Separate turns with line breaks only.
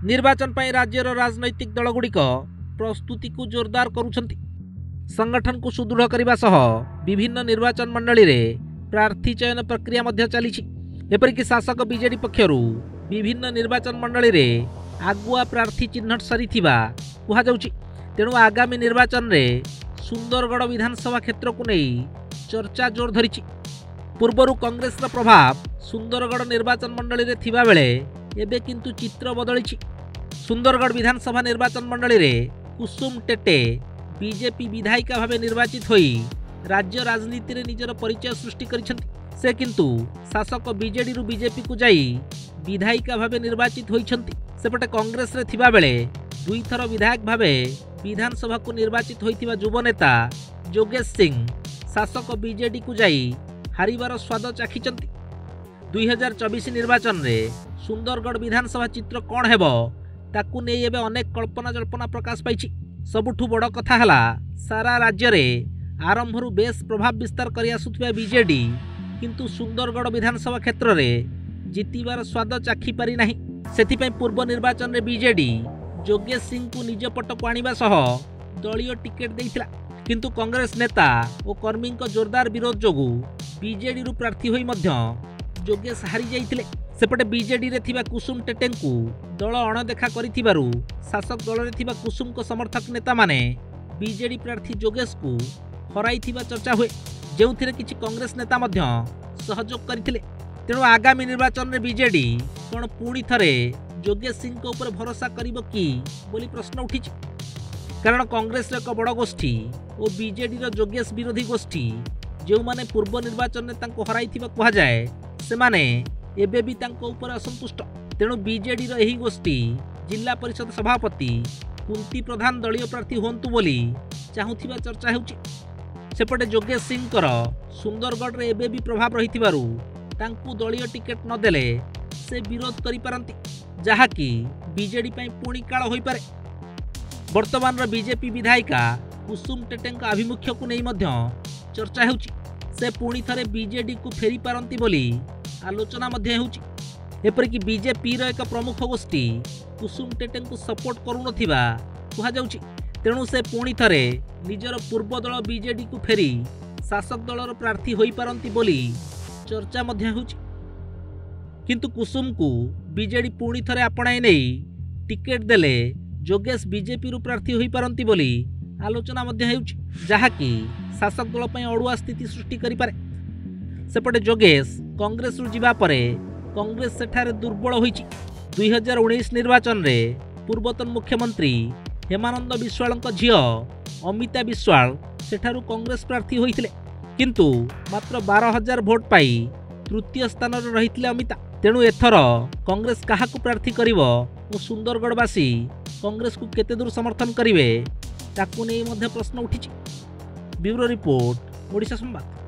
निर्वाचन पर राज्यर राजनैतिक दलगुड़िक प्रस्तुति को जोरदार करुछंती। संगठन को सुदृढ़ करने सह विभिन्न निर्वाचन मंडली रे प्रार्थी चयन प्रक्रिया मध्य चलीछि। एपरिक शासक बीजेडी पक्षरु विभिन्न निर्वाचन मंडली रे आगुआ प्रार्थी चिन्हट सरीथिबा कुहा जाउछि। तेणु आगामी निर्वाचन रे सुंदरगढ़ विधानसभा क्षेत्र को नहीं चर्चा जोर धरिछि। पूर्वरु कांग्रेस प्रभाव सुंदरगढ़ निर्वाचन मंडली रे थिबा बेले एबे किंतु चित्र बदलिछि। सुंदरगढ़ विधानसभा निर्वाचन मंडली रे कुसुम टेटे बीजेपी विधायिका भावे निर्वाचित होई राज्य राजनीति रे निजर परिचय सृष्टि करिसेंती। से किंतु शासक बीजेडी रु बीजेपी को जाई विधायिका भावे निर्वाचित होइछंती। सेपटे कांग्रेस रे थिबा बेले दुई थर विधायक भावे विधानसभा को निर्वाचित होइथिबा युव नेता जोगेश सिंह शासक बीजेडी को जाई हारिबार स्वाद चाखिचंती। 2024 निर्वाचन रे सुंदरगढ़ विधानसभा चित्र कौन हेबो ताकू नै एबे अनेक कल्पना जल्पना प्रकाश पाइछि। सबुठु बड़ कथा हला सारा राज्य रे आरंभरु बेस प्रभाव विस्तार करि आसुथिबा बीजेडी किंतु सुंदरगढ़ विधानसभा क्षेत्र रे जितिबार स्वाद चाखी पारि नाही। सेथिपై पूर्व निर्वाचन रे बीजेडी जोगेश सिंह को निज पट को आनिबा सह दलीय टिकेट देइथिला। किंतु कांग्रेस नेता और कर्मी जोरदार विरोध जोगु बीजेडी रु प्रार्थी होई मध्य जोगेश हारी जाइथिले। सेपटे बीजेडी रे थिबा कुसुम टेटेंकु दल अणदेखा करिथिबारु शासक दल रे थिबा कुसुम को समर्थक नेता माने बीजेडी प्रार्थी जोगेश को हराइथिबा चर्चा हुए, जेउथिरे किछि कांग्रेस नेता मध्य सहयोग करिथिले। तेणु आगामी निर्वाचन रे बीजेडी कोन पुणी थरे जोगेश सिंह को ऊपर भरोसा करिबो कि बोली प्रश्न उठिछि। कारण कांग्रेस रे एक बड़ गोष्ठी और बीजेडी रो जोगेश विरोधी गोष्ठी जो माने पूर्व निर्वाचन में तांको हराइथिबा कुहा जाए से माने एबे भी तांको ऊपर असंतुष्ट। तेणु बीजेडी रो एही गोष्ठी जिला परिषद सभापति कुंती प्रधान दलीय प्रार्थी होंतु बोली चाहुथिबा चर्चा हेउछि। सेपटे जोगेश सिंह कर सुंदरगढ़ रे एबे भी प्रभाव रहिथिबारु तांकु दलीय टिकेट न देले से विरोध करि पारंती, जहा कि बीजेडी पई पुणी काल होई पारे। वर्तमान रो बीजेपी विधायिका कुसुम टेटेंक आभिमुख्य को नहीं मध्य चर्चा हेउछि। से पुणी थरे बीजेडी को फेरी पारंती बोली आलोचना मध्य हेउछि। एपरिक बीजेपी रो एक प्रमुख गोष्ठी कुसुम टेटेंक को सपोर्ट करुनथिबा कुहा जाउछि। तेणु से पुणी थरे निजर पूर्व दल बीजेडी को फेरी शासक दलर प्रार्थी होई पारंती बोली चर्चा मध्य हेउछि। किंतु कुसुम को बीजेडी पुणी थरे आपणाई नै टिकेट देले जोगेश बीजेपी रु प्रार्थी होई पारंती बोली आलोचना मध्य हेउछि, जहा कि शासक दल पई अड़ुआ स्थिति सृष्टि करि पारे। सेपटे जोगेश कांग्रेस रु जिबा परे कांग्रेस सेठारे दुर्बल होईछि। 2019 निर्वाचन रे पूर्वतन मुख्यमंत्री हेमानंद बिश्वाल झियो अमिता बिश्वाल सेठारु कांग्रेस प्रार्थी होइथिले, किंतु मात्र 12,000 भोट पाई तृतीय स्थान रे रहिथिले अमिता। तेणु एथर कांग्रेस काहाकु प्रार्थी करिवो और सुंदरगढ़वासी कांग्रेस को केते दूर समर्थन करिवे ताकू नै मध्य प्रश्न उठिछि। ब्यूरो रिपोर्ट, ओडिशा संवाद।